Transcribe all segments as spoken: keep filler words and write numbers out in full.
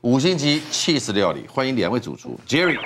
五星级cheese料理，欢迎两位主厨 Jerry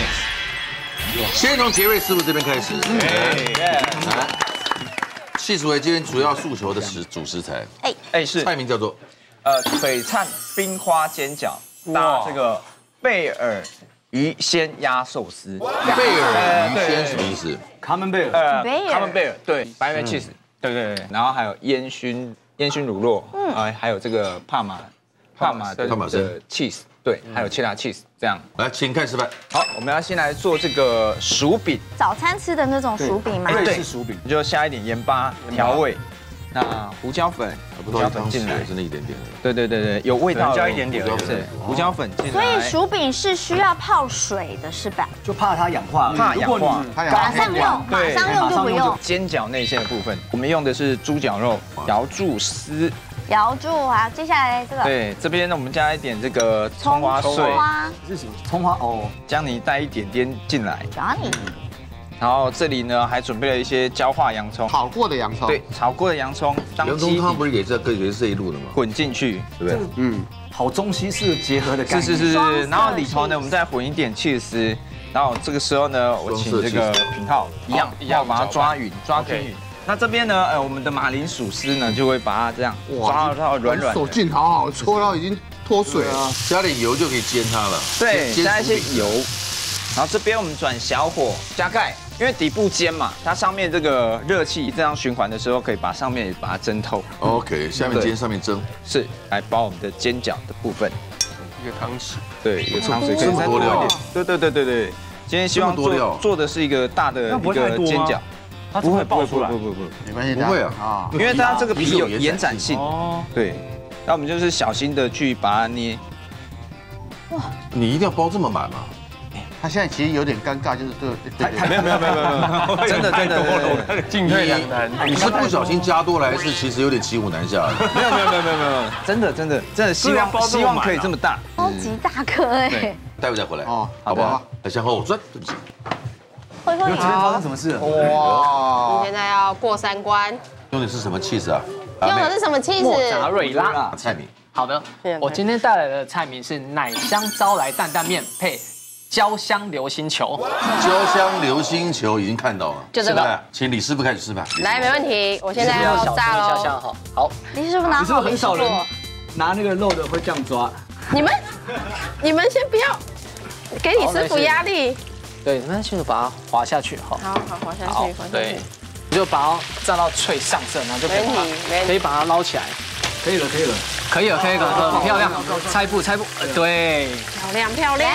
Max。先从杰瑞师傅这边开始。来，cheese为今天主要诉求的食主食材。 哎哎是菜名叫做呃璀璨冰花煎饺搭这个贝尔鱼鲜鸭寿司。 贝尔鱼鲜什么意思？ 卡门贝尔， 呃贝尔他们贝尔对白面 cheese，对对对，然后还有烟熏烟熏乳酪，嗯，啊还有这个帕玛帕玛的帕玛森的 cheese， 对，还有切达 cheese 这样。 来，请看示范。 好，我们要先来做这个薯饼， 早餐吃的那种薯饼吗？ 瑞对士薯饼， 就下一点盐巴调味，那胡椒粉，胡椒粉进来， 真的一点点的。 对对对对，有味道， 加一点点， 是胡椒粉进来。 所以薯饼是需要泡水的，是吧？ 就怕它氧化， 怕氧化马上用，马对上用就不用。 煎饺内馅的部分，我们用的是猪脚肉瑶柱丝。 摇住啊！接下来这个对，这边呢我们加一点这个葱花碎， 葱花， 是什么？葱花哦， 姜泥带一点点进来， 找你然后这里呢还准备了一些焦化洋葱， 炒过的洋葱， 对，炒过的洋葱当洋基底葱汤不是也这个也是这一路的吗？ 混进去， 对不对？ 嗯， 好中西式结合的概念。 是是是是， 双色然后里头呢我们再混一点起司，然后这个时候呢我请这个品浩一样一样把它抓匀抓均匀。那这边呢，呃，我们的马铃薯丝呢，就会把它这样抓到软软手的， 劲好好，搓到已经脱水了。 加点油就可以煎它了。 对， 煎加一些薯饼油，然后这边我们转小火加盖，因为底部煎嘛，它上面这个热气这样循环的时候，可以把上面也把它蒸透。 OK，下面煎，上面蒸。 是来包我们的煎饺的部分， 一个汤匙， 对，一个汤匙可以这么多料再多一点。对对对对对，今天希望这么多料做做的是一个大的一个煎饺， 它不会爆出来不。不不不。 没关系， 不会啊啊， 因为它这个皮有延展性， 哦， 对，那我们就是小心的去把它捏。 你一定要包这么满吗？ 他现在其实有点尴尬，就是对对对， 没有没有没有没有没有，真的真的真的进退两难。 你是不小心加多了，还是其实有点骑虎难下？ 没有没有没有没有没有，真的真的真的希望希望可以这么大。 超级大颗哎， 待会再回来哦好不好？来向后转，对不起。 会会今天发生什么事了？ 哇， 现在要过三关， 用的是什么 cheese 啊？ 用的是什么莫扎 cheese？ 瑞拉。 菜名。 好的，我今天带来的菜名是奶香招来担担面配焦香流心球。 焦香流心球已经看到了， 就这个来，请李师傅开始示范。 来，没问题，我现在要小心炸一下下喽。 哈。好， 李师傅拿你是不好是很少人李师拿那个肉的会这样抓？ 你们，你们先不要给你师傅压力。 对，那就是把它滑下去哈。 好好，滑下好去，滑，下对去。， 你就把它炸到脆上色，然后就可以把没问题没问题它可以把它捞起来。 可以了，可以了。 可以了，可以了，很漂亮。拆布，拆布，呃对， 漂亮漂亮，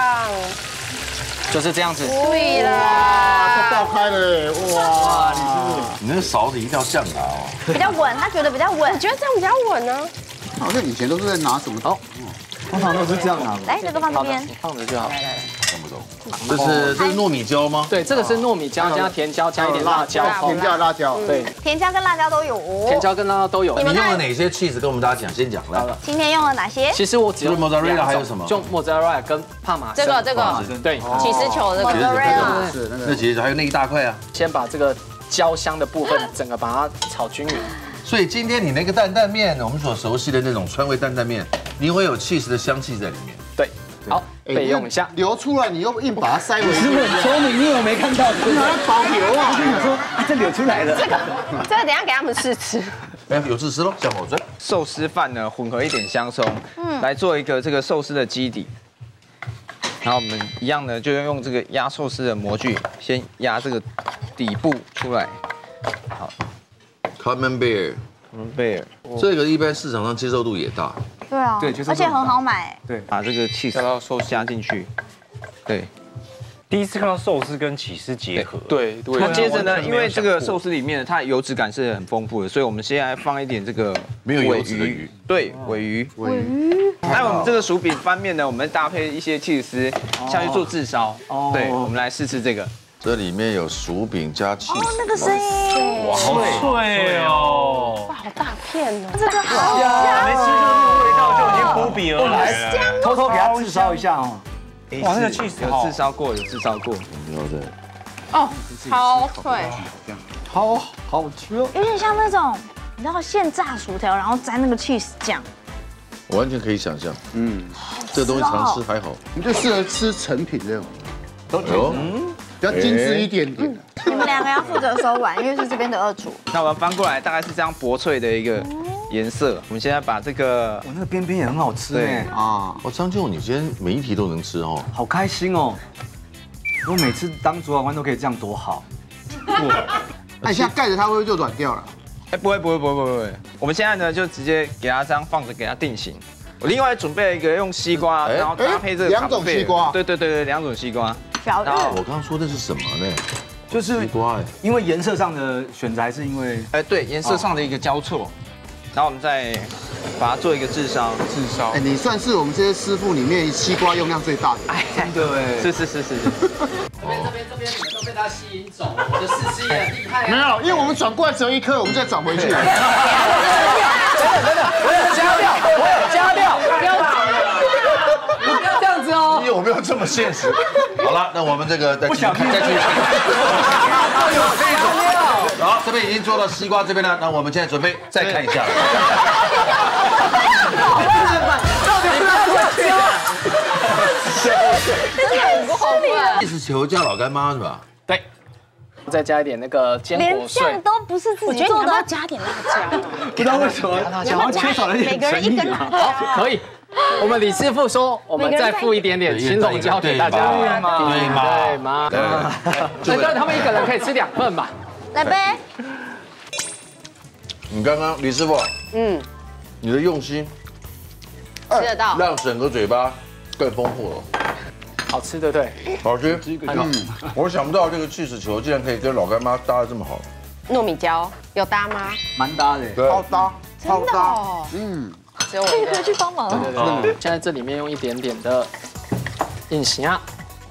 就是这样子。 对哇， 了， 这爆开了耶，哇，李师傅， 你那个勺子一定要像它哦。 傅比较稳，他觉得比较稳我。觉得这样比较稳呢。 好像以前都是在拿什么？ 好， 通常都是这样拿的。 来，这个放这边。 放着就好。 看不懂。这是这是糯米椒吗？ 对，这个是糯米椒加甜椒加一点辣椒。 甜椒、辣椒， 对， 甜椒跟辣椒都有哦。 甜椒跟辣椒都有。 你用了哪些 cheese 跟我们大家讲？先讲来。 今天用了哪些？ 其实我只有除了 mozzarella 两种还有什么就 mozzarella 跟帕玛森。 这个这个对， 起司球这个， mozzarella 是那个那其实还有那一大块啊。 先把这个焦香的部分整个把它炒均匀。 所以今天你那个担担面，我们所熟悉的那种川味担担面，你会有 cheese 的香气在里面。 对，好，备用一下。 流出来，你又硬把它塞回去， 师傅很聪明，因为我没看到。 拿来保留啊。 我想说，啊，这流出来了。 这个这个等一下给他们试吃。 哎，有自吃喽，向后转。 寿司饭呢，混合一点香葱，来做一个这个寿司的基底。然后我们一样呢，就用这个压寿司的模具，先压这个底部出来。好 Camembert， 贝尔， 这个一般市场上接受度也大。 对啊， 对就是而且很好买。 对， 把这个 cheese 加进去。对， 第一次看到寿司跟起司结合， 对对那接着呢， 完全没有因为这个想过寿司里面它的油脂感是很丰富的，所以我们现在放一点这个没有油尾脂的鱼， 对，尾鱼。尾鱼。那我们这个薯饼翻面呢，我们搭配一些 cheese 下去做炙烧。 哦对，我们来试试这个。 这里面有薯饼加 cheese， 哦，那个声音， 哇，好脆哦！ 哇，好大片哦。 这个好没吃到那个味道就已经扑鼻而来了。 偷偷给它炙烧一下哦。 哇，那个 cheese 有炙烧过，有炙烧过。 然后再哦，超脆。 好好吃哦。 有点像那种你知道现炸薯条，然后沾那个 cheese 酱。 我完全可以想象， 嗯， 这个东西常吃还好。 你就适合吃成品这种， 都觉得比较精致一点点。 你们两个要负责收碗，因为是这边的二厨。 那我们翻过来，大概是这样薄脆的一个颜色。我们现在把这个我那个边边也很好吃对哎， 啊， 哦，张俊，你今天每一题都能吃哦。 好开心哦！如果每次当主考官都可以这样，多好。 那你现在盖着它会不会就软掉了？ 哎，不会不会不会不会不会，我们现在呢就直接给它这样放着，给它定型。我另外准备了一个用西瓜， 哎然后搭配这个两种康贝尔西瓜对对对对，两种西瓜。 小然后日我刚刚说的是什么呢？ 就是西瓜哎， 因为颜色上的选择，还是因为哎，对，颜色上的一个交错，然后我们再把它做一个炙烧。 炙烧哎，，你算是我们这些师傅里面西瓜用量最大的。 哎， 真的哎， 是是是是是。 这边这边这边你们都被他吸引走了，我的四肢也很厉害啊。 没有，因为我们转过来只有一颗，我们再转回去。 我有加料，我有加料，不要不要这样子哦。 你有没有这么现实？好了，那我们这个再继续看，再继续看。好，这边已经做到西瓜这边了，那我们现在准备再看一下。意思球加老干妈是吧？ 对，再加一点那个坚连果碎酱。都不是自己做的， 加点辣椒。 不知道为什么，好像缺少了一点诚意啊。 好，可以。我们李师傅说，我们再付一点点青龙椒给大家。 对嘛对嘛？对嘛？对，但他们一个人可以吃两份嘛。 来呗。 你刚刚李师傅，嗯，你的用心吃得到。 让整个嘴巴更丰富了， 好吃对不对？ 好吃。嗯，我想不到这个 cheese 球竟然可以跟老干妈搭的这么好。 糯米椒有搭吗？ 蛮搭的。 对， 好搭，好搭。 哦， 嗯， 只有我一个。 去帮忙。 对对对。现在这里面用一点点的硬虾，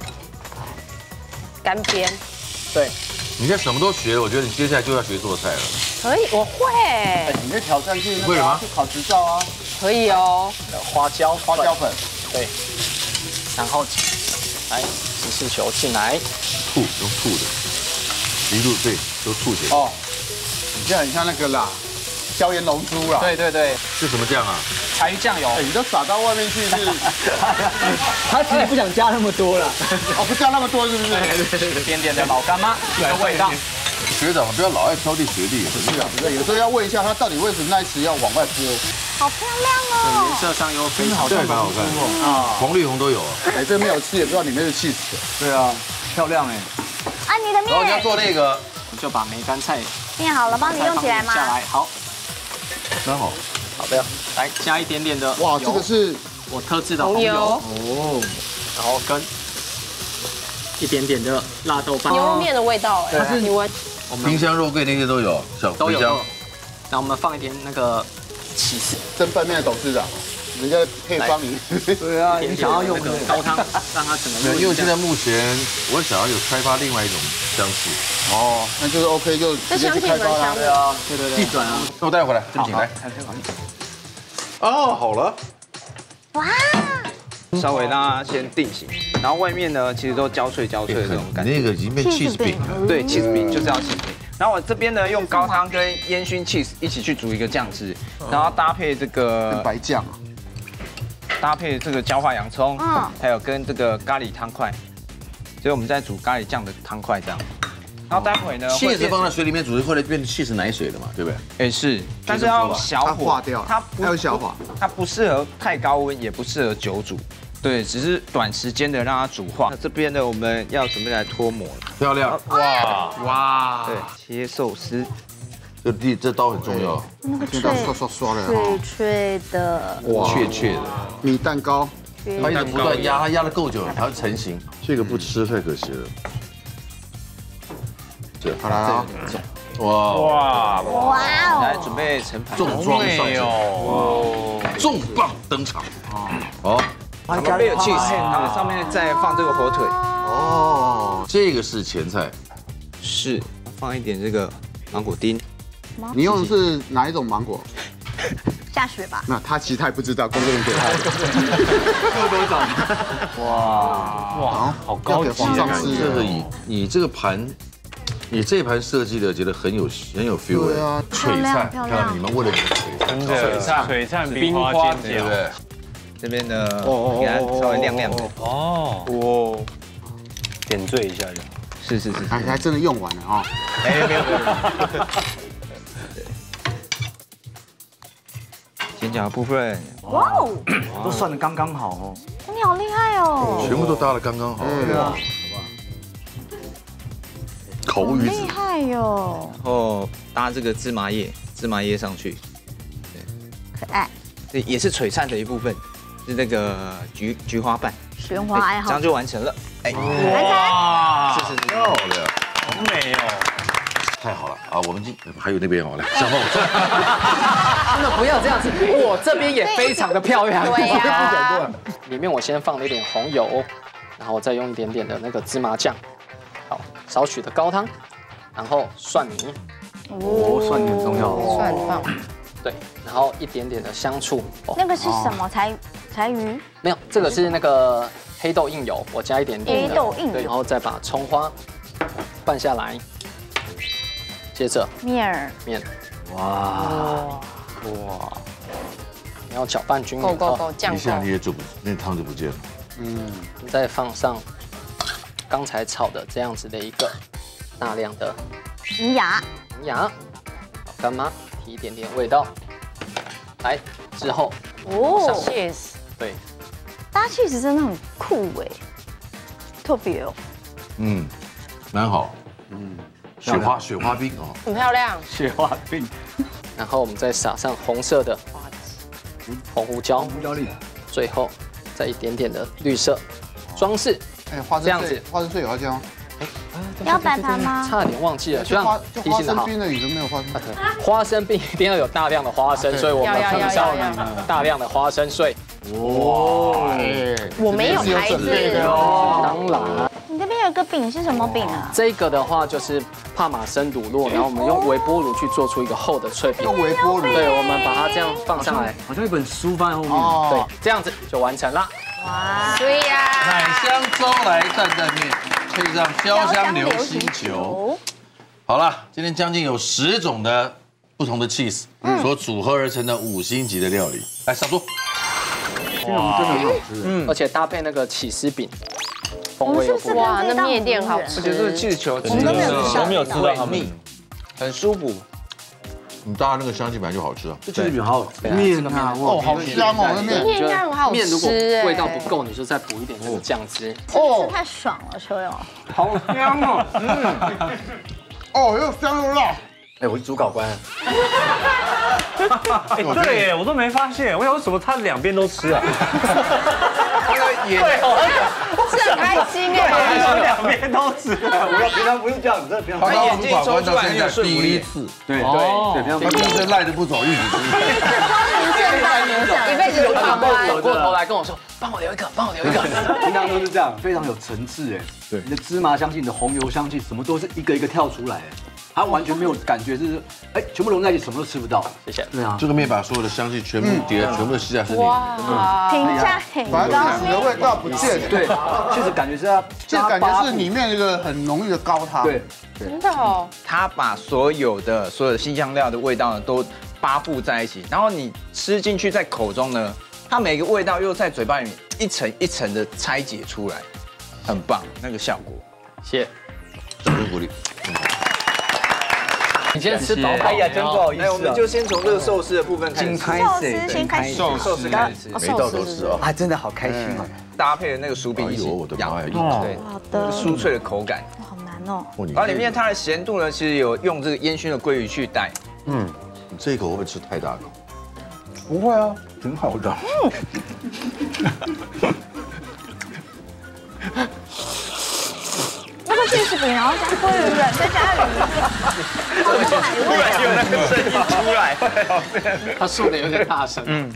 干煸。 对， 你现在什么都学，我觉得你接下来就要学做菜了。 可以，我会， 你可以挑战去那为什么个啊去考执照啊， 可以哦。 花椒花椒粉。 对，然后来芝士球进来， 吐用吐的，一路对都吐起来。 哦，你这很像那个啦，椒盐龙珠啦。 对对对， 是什么酱啊？ 柴鱼酱油哎，，你都撒到外面去是？ 他其实不想加那么多了。 哦，不加那么多是不是？ 一点点的老干妈的味道。 学长不要老爱挑剔学弟。 是啊，对，有时候要问一下他到底为什么那一匙要往外泼。 好漂亮哦！ 颜色上又非常这还蛮好看的， 啊， 红绿红都有啊。 哎，这没有吃也不知道里面是 cheese。 对啊，漂亮哎。 啊，你的然后你要面做那个， 我就把梅干菜面好了，帮你用起来吗？ 下来，好， 蛮好。 好的，来加一点点的哇， 油这个是我特制的红油红油，哦，然后跟一点点的辣豆瓣， 牛肉面的味道，哎，你闻。 我们冰箱、肉桂那些都有，小都有茴香。 然后我们放一点那个起司， 蒸拌面的董事长，人家配方你。 对啊，你想要用那个高汤，让它整个没有，因为现在目前我想要有开发另外一种香气。 哦，那就是 OK，就直接去开发啦。 这香啊， 对对对， 地转啊。 那我带回来，正经来。哦，好了。 哇， 稍微让它先定型，然后外面呢其实都焦脆焦脆的这种感觉。 那个已经变 cheese 饼了。 对，cheese 饼就是要 cheese 饼。然后我这边呢用高汤跟烟熏 cheese 一起去煮一个酱汁，然后搭配这个白酱啊， 搭配这个焦化洋葱， 嗯还有跟这个咖喱汤块，所以我们在煮咖喱酱的汤块这样。然后待会呢，会 cheese 变放在水里面煮，会变成 cheese 奶水的嘛，对不对？ 哎是，但是要小它火化掉了它不它有小火， 它不适合太高温，也不适合久煮。对，只是短时间的让它煮化。那这边呢，我们要准备来脱模了。 漂亮。 哇哇， 对，切寿司。 这地这刀很重要， 那个现在刷刷刷的脆哈。 脆的， 确切的。 米蛋糕， 它一直不断压，它压的够久了，它会成型。这个不吃太可惜了。这好了啊， 哇， 哇， 哇哦！ 来准备盛盘。 重装上阵， 哦， 重磅登场。好， 旁边有 cheese，然后上面再放这个火腿。 哦，这个是前菜。 是，放一点这个芒果丁。 你用的是哪一种芒果？ 下雪吧。 那他其实他也不知道，工作人员给他的。 哇，好高级皇上吃这个以你这个盘，你这盘设计的觉得很有很有 feel 对啊璀璨漂亮漂亮你们为了你们璀真的璀璨冰花尖对不对？ 这边呢，给它稍微亮亮的。 哦，哇，点缀一下就。 是是是， 还还真的用完了啊！ 没有没有没有。煎饺的部分， 哇哦， 都算的刚刚好哦。 你好厉害哦， 全部都搭的刚刚好。 对啊， 口语子厉，害哟， 然后搭这个芝麻叶，芝麻叶上去， 可爱， 这也是璀璨的一部分，是那个菊菊花瓣， 玄华爱好这样，就完成了。哎， 哇， 是是是， 漂亮， 好美哦！ 太好了啊！我们今还有那边哦，来，小凤， 真的不要这样子，我这边也非常的漂亮。 对呀， 里面我先放了一点红油，然后我再用一点点的那个芝麻酱，好，少许的高汤，然后蒜泥， 哦，蒜泥很重要哦。 蒜放， 对，然后一点点的香醋。哦那个是什么？柴柴鱼？ 没有，这个是那个黑豆印油，我加一点点的黑豆印油对，然后再把葱花拌下来，接着面儿， 面， 哇， 哇，你要搅拌均匀后， 够够够，酱一够。 下那些就不，那汤就不见了。 嗯， 你再放上刚才炒的这样子的一个大量的银牙， 银牙，干妈提一点点味道，来之后哦， Cheers， 对， 搭 cheese 真的很酷哎，特别哦， 嗯，蛮好。嗯，雪花雪花冰哦， 很漂亮。 雪花冰， 然后我们再撒上红色的红胡椒， 胡椒粒， 最后再一点点的绿色装饰。 哎，花这样子生碎，花生碎也要这样。 要摆盘吗？ 差点忘记了， 就花就花提醒的好。 生冰的里头没有花生。 花生冰一定要有大量的花生，所以我们要要要放上要要大量的花生碎。 哇， 我没有牌子哦。 当然， 你这边有个饼是什么饼啊？ 这个的话就是帕玛森乳酪，然后我们用微波炉去做出一个厚的脆饼。 用微波炉。 对，我们把它这样放上来， 好像一本书放在后面。 哦对，这样子就完成了。 哇， 对呀， 奶香招来担担面，配上焦香流心球。好了，今天将近有十种的不同的 cheese 所组合而成的五星级的料理，来上桌。 这种真的很好吃。 嗯，而且搭配那个起司饼，风我们是不是味又不一样。 哇，那面一定很好而且这个吃。 气球我们都没有吃到都没有吃到他们。 很舒服。 你搭那个香气本来就好吃啊。 这就是饼好好吃， 对啊面啊， 哦，好香哦，那面。 面应该很好面如果吃哎。 味道不够，你就再补一点这个酱汁。 真是太爽了，秋勇。 好香哦。 哦，又香又辣。 哎，我是主考官。 哎，对耶，我都没发现，我想为什么他两边都吃啊？ 也是很开心哎。 两边都吃。 我要平常不是这样子，平常他当眼睛主考官抽出来到现在很有顺服力第一次， 对哦对对，平常他平时赖着不走，一直吃。 一辈子主考官。 走过头来跟我说，帮我留一个，帮我留一个。 平常都是这样，非常有层次哎。对，你的芝麻香气，你的红油香气，什么都是一个一个跳出来，它完全没有感觉是哎，全部融在一起，什么都吃不到。 谢谢。 对啊， 这个面把所有的香气全部叠，全部都吸在身体里。 哇， 评价很反正高屎的味道不见了。 对，确实感觉是它， 这感觉是里面一个很浓郁的高汤。 对， 真的哦。 它把所有的所有的新香料的味道呢都扒附在一起，然后你吃进去在口中呢，它每个味道又在嘴巴里面一层一层的拆解出来，很棒那个效果。 谢谢。 掌声鼓励。 你今天吃饱饱。 哎呀，真不好意思。哎，我们就先从这个寿司的部分开始吃。 寿司先开始， 寿司开始吃， 每道都吃哦。 啊，真的好开心啊！ 搭配的那个薯饼一起哎呦我的妈呀咬，对， 好的， 酥脆的口感。 好难哦。 哦，你然后里面它的咸度呢，其实有用这个烟熏的鲑鱼去带。 嗯，你这一口会不会吃太大口？ 不会啊， 挺好的。 那个芝士饼，然后加鲑鱼卵，再加鱼，好多海味啊。 有那个声音出来， 他说的有点大声。嗯。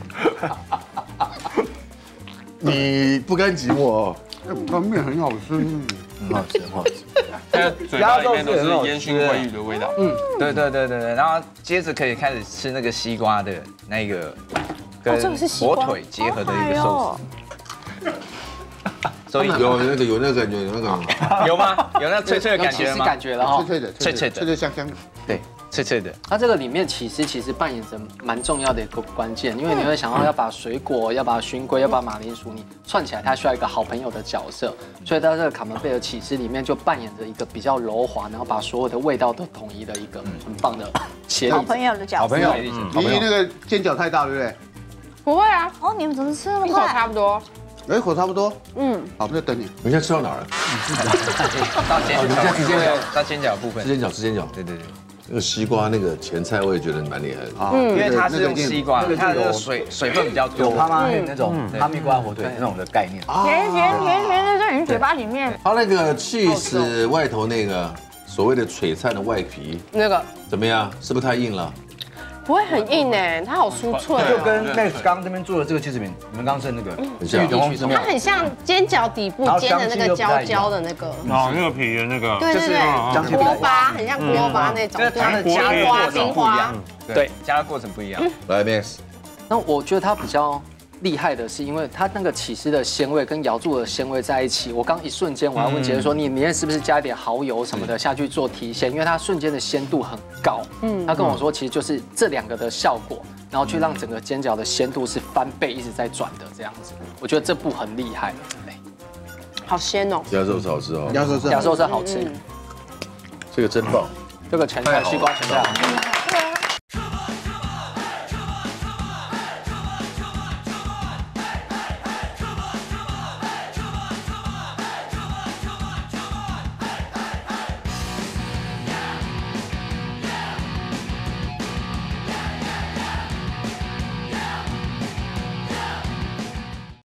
你不甘寂寞哦。 哎，它面很好吃。 很好吃，很好吃。 它的嘴巴里面都是烟熏鲑鱼的味道。 嗯，对对对对对，然后接着可以开始吃那个西瓜的那个跟这个是西瓜火腿结合的一个寿司。所以有那个有那个感觉，有那个。 有吗？有那脆脆的感觉吗？ 有起司感觉了哈。 脆脆的， 脆脆的脆脆香香的。 对， 脆脆的。 它这个里面起司其实扮演着蛮重要的一个关键，因为你会想要要把水果、要把熏龟、要把马铃薯你串起来，它需要一个好朋友的角色，所以在这个卡门贝尔起司里面就扮演着一个比较柔滑，然后把所有的味道都统一的一个很棒的协力。 好朋友的角色。 好朋友，你那个煎饺太大，对不对？ 不会啊， 哦，你们怎么吃那么一口快？ 差不多。 哎，口差不多。 嗯， 好，那就等你。 你现在吃到哪儿了？ 到煎哦，你现在直接讲到煎饺部分。 吃煎饺，吃煎饺。 对对对。 那个西瓜那个前菜我也觉得蛮厉害的。 啊， 因为它是用西瓜，它的那个水水分比较多。 有哈妈那种哈密瓜火腿那种的概念。 甜甜甜甜的在你嘴巴里面。 它那个 cheese 外头那个所谓的璀璨的外皮那个怎么样？是不是太硬了？ 不会很硬哎，它好酥脆就哦。 跟 Max 刚刚这边做的这个气质饼，你们刚刚吃的那个很像地区它很像煎饺底部煎的那个焦焦的那个， 哦，那个皮的那个， 对对对，锅巴很像锅巴那种， 就是它的加冰花热过程冰花不一样。。对，加热过程不一样。 来 Max， 那我觉得它比较厉害的是，因为它那个起司的鲜味跟瑶柱的鲜味在一起。我刚一瞬间，我要问姐姐说，你里面是不是加一点蚝油什么的下去做提鲜？因为它瞬间的鲜度很高。嗯，他跟我说，其实就是这两个的效果，然后去让整个煎饺的鲜度是翻倍一直在转的这样子。我觉得这步很厉害。 好鲜哦。 鸭肉是好吃哦， 鸭舌是亚洲是好吃， 这个真棒。 这个前菜西瓜前菜。